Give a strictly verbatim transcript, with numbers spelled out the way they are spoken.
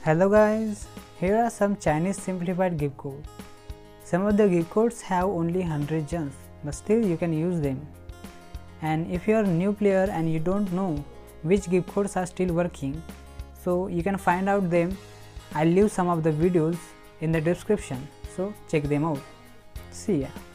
Hello guys, here are some Chinese simplified gift codes. Some of the gift codes have only one hundred gems, but still you can use them. And if you are a new player and you don't know which gift codes are still working, so you can find out them. I'll leave some of the videos in the description, so check them out. See ya.